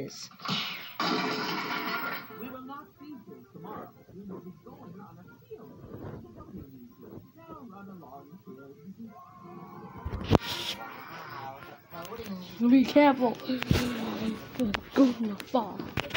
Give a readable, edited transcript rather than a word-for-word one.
is. We will not be here tomorrow. We will be going on a field. Now run along here. Be careful. Go in the fall.